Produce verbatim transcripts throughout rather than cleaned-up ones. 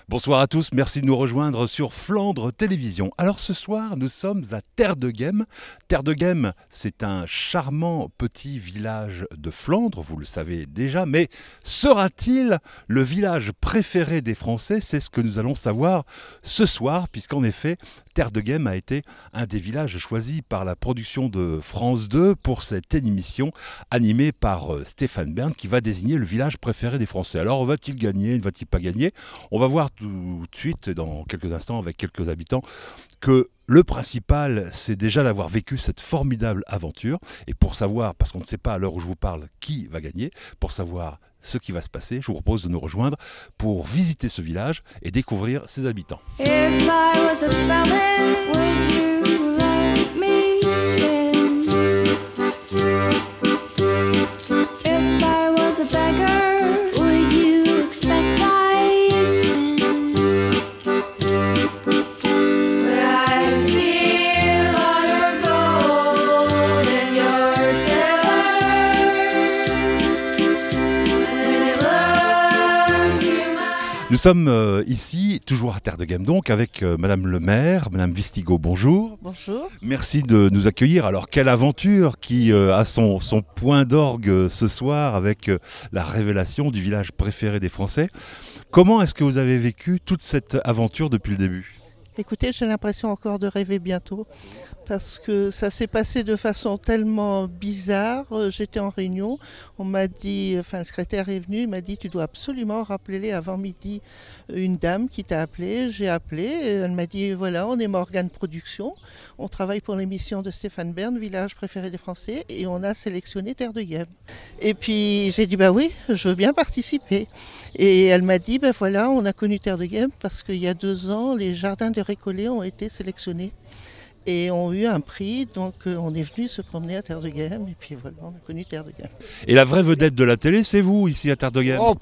Bonsoir à tous, merci de nous rejoindre sur Flandre Télévision. Alors ce soir, nous sommes à Terdegem. Terdegem, c'est un charmant petit village de Flandre, vous le savez déjà, mais sera-t-il le village préféré des Français? C'est ce que nous allons savoir ce soir, puisqu'en effet, Terdegem a été un des villages choisis par la production de France deux pour cette émission animée par Stéphane Bern, qui va désigner le village préféré des Français. Alors va-t-il gagner, ne va-t-il pas gagner? On va voir tout de suite, dans quelques instants, avec quelques habitants, que le principal, c'est déjà d'avoir vécu cette formidable aventure. Et pour savoir, parce qu'on ne sait pas à l'heure où je vous parle qui va gagner, pour savoir ce qui va se passer, je vous propose de nous rejoindre pour visiter ce village et découvrir ses habitants. If I was a spelling, would you let me in? If I was a beggar, would you expect my sin? Would I steal all your gold and your silver? Nous sommes euh, ici, toujours à Terdegem donc, avec euh, Madame le maire, Madame Vistigo, bonjour. Bonjour. Merci de nous accueillir. Alors, quelle aventure qui euh, a son, son point d'orgue euh, ce soir avec euh, la révélation du village préféré des Français. Comment est-ce que vous avez vécu toute cette aventure depuis le début ? Écoutez, j'ai l'impression encore de rêver bientôt parce que ça s'est passé de façon tellement bizarre. J'étais en réunion, on m'a dit, enfin le secrétaire est venu, il m'a dit tu dois absolument rappeler avant midi une dame qui t'a appelé. J'ai appelé, elle m'a dit voilà, on est Morgane Production, on travaille pour l'émission de Stéphane Bern, Village préféré des Français, et on a sélectionné Terdegem. Et puis j'ai dit bah oui, je veux bien participer. Et elle m'a dit ben voilà, on a connu Terdegem parce qu'il y a deux ans, les jardins de Récollet ont été sélectionnés et ont eu un prix, donc euh, on est venu se promener à Terdegem et puis voilà, on a connu Terdegem. Et la vraie vedette de la télé, c'est vous ici à Terdegem. Oh,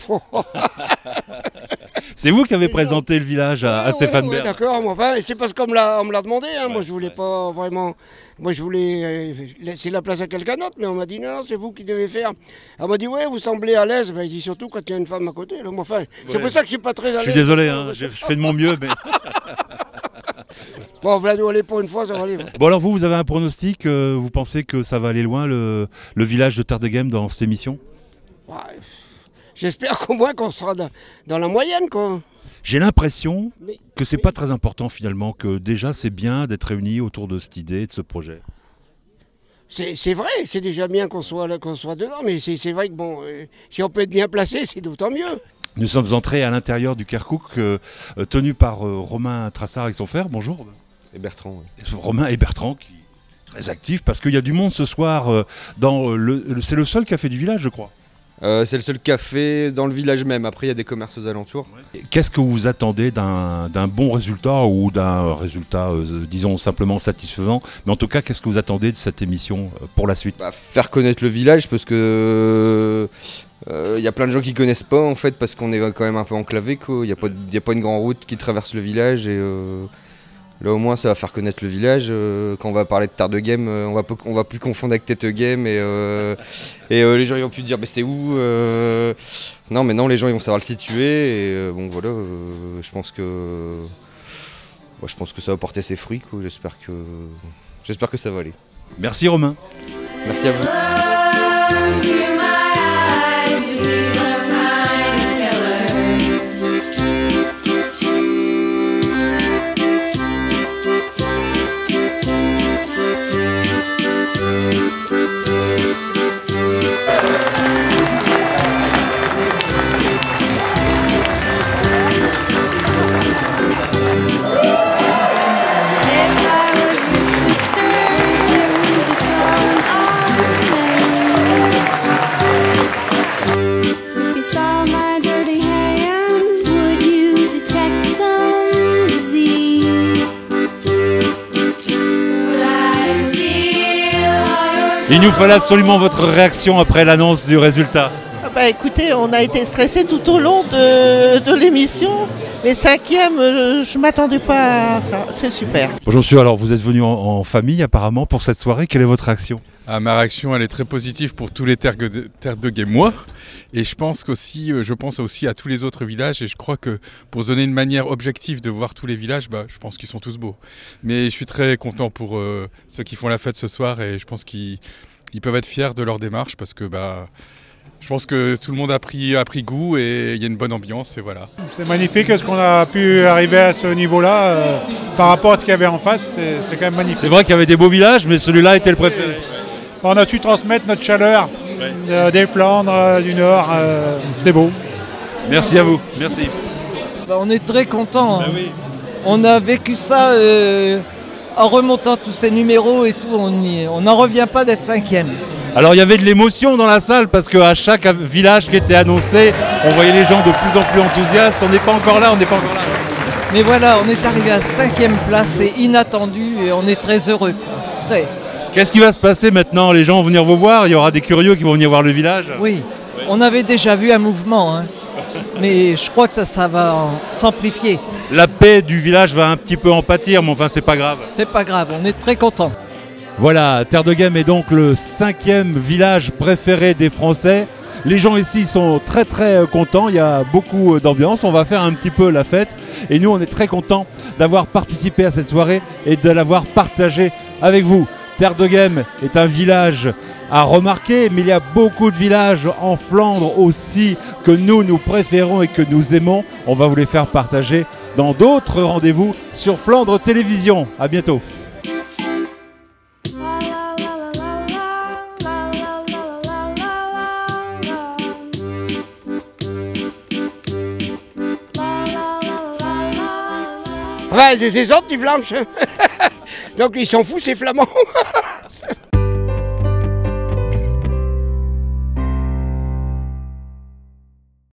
c'est vous qui avez présenté le village à, à ouais, Stéphane ouais, Bern. D'accord, enfin, c'est parce qu'on me l'a, on me l'a demandé, hein. Ouais, moi je voulais ouais. pas vraiment, moi je voulais euh, laisser la place à quelqu'un d'autre, mais on m'a dit non, c'est vous qui devez faire. Elle m'a dit ouais, vous semblez à l'aise, ben, il dit surtout quand il y a une femme à côté. Là, moi, enfin, c'est Ouais. pour ça que je suis pas très à l'aise. Je suis désolé, hein, je fais de mon mieux. Mais... Bon, voilà, nous aller pour une fois, ça va aller. Ouais. Bon alors vous, vous avez un pronostic, euh, vous pensez que ça va aller loin le, le village de Terdegem dans cette émission? Ouais, j'espère qu'au moins qu'on sera dans, dans la moyenne, quoi. J'ai l'impression Mais, que c'est mais- pas très important finalement, que déjà c'est bien d'être réunis autour de cette idée, de ce projet. C'est, c'est vrai, c'est déjà bien qu'on soit là, qu'on soit dedans, mais c'est, c'est vrai que bon, euh, si on peut être bien placé, c'est d'autant mieux. Nous sommes entrés à l'intérieur du Kerkouk, euh, euh, tenu par euh, Romain Trassard et son frère. Bonjour. Et Bertrand, ouais. Romain et Bertrand, qui est très actifs, parce qu'il y a du monde ce soir. Euh, dans le, le- c'est le seul café du village, je crois. Euh, c'est le seul café dans le village même. Après, il y a des commerces aux alentours. Et qu'est-ce que vous attendez d'un, d'un bon résultat ou d'un résultat, euh, disons, simplement satisfaisant? Mais en tout cas, qu'est-ce que vous attendez de cette émission euh, pour la suite? Bah, faire connaître le village parce que il y a plein de gens qui connaissent pas en fait parce qu'on est quand même un peu enclavé. Il n'y a, pas de- y a pas une grande route qui traverse le village et euh, là au moins ça va faire connaître le village. Euh, quand on va parler de Terdegem, euh, on va pas- on va plus confondre avec Terdegem et, euh, et euh, les gens ils vont plus dire bah, c'est où euh, non mais non, les gens ils vont savoir le situer et euh, bon voilà, euh, je pense que ouais, je pense que ça va porter ses fruits quoi. J'espère que j'espère que ça va aller. Merci Romain. Merci à vous. Il nous fallait absolument votre réaction après l'annonce du résultat. Ah bah écoutez, on a été stressés tout au long de, de l'émission, mais cinquième, euh, je ne m'attendais pas à ça, c'est super. Bonjour monsieur, alors vous êtes venu en, en famille apparemment pour cette soirée, quelle est votre réaction? Ah, ma réaction, elle est très positive pour tous les terres de, terres de Guémois. Et je pense qu'aussi, je pense aussi à tous les autres villages. Et je crois que pour se donner une manière objective de voir tous les villages, bah, je pense qu'ils sont tous beaux. Mais je suis très content pour euh, ceux qui font la fête ce soir. Et je pense qu'ils ils peuvent être fiers de leur démarche parce que bah, je pense que tout le monde a pris, a pris goût et il y a une bonne ambiance. Et voilà. C'est magnifique ce qu'on a pu arriver à ce niveau-là. Euh, par rapport à ce qu'il y avait en face, c'est, c'est quand même magnifique. C'est vrai qu'il y avait des beaux villages, mais celui-là était le préféré. On a su transmettre notre chaleur ouais. euh, des Flandres, euh, du Nord, euh, c'est beau. Merci à vous, merci. Bah, on est très contents. Bah hein. oui. On a vécu ça euh, en remontant tous ces numéros et tout, on n'en revient pas d'être cinquième. Alors il y avait de l'émotion dans la salle parce qu'à chaque village qui était annoncé, on voyait les gens de plus en plus enthousiastes. On n'est pas encore là, on n'est pas encore là. Mais voilà, on est arrivé à cinquième place, c'est inattendu et on est très heureux. Très. Qu'est-ce qui va se passer maintenant? Les gens vont venir vous voir, il y aura des curieux qui vont venir voir le village? Oui, oui. On avait déjà vu un mouvement, hein. Mais je crois que ça, ça va s'amplifier. La paix du village va un petit peu en pâtir, mais enfin c'est pas grave. C'est pas grave, on est très contents. Voilà, Terre de Guêmes est donc le cinquième village préféré des Français. Les gens ici sont très très contents, il y a beaucoup d'ambiance, on va faire un petit peu la fête. Et nous on est très contents d'avoir participé à cette soirée et de l'avoir partagée avec vous. Terre de Guêmes est un village à remarquer, mais il y a beaucoup de villages en Flandre aussi que nous, nous préférons et que nous aimons. On va vous les faire partager dans d'autres rendez-vous sur Flandre Télévision. À bientôt. Ouais, c'est autres, les Flamands. Donc ils s'en foutent, ces Flamands.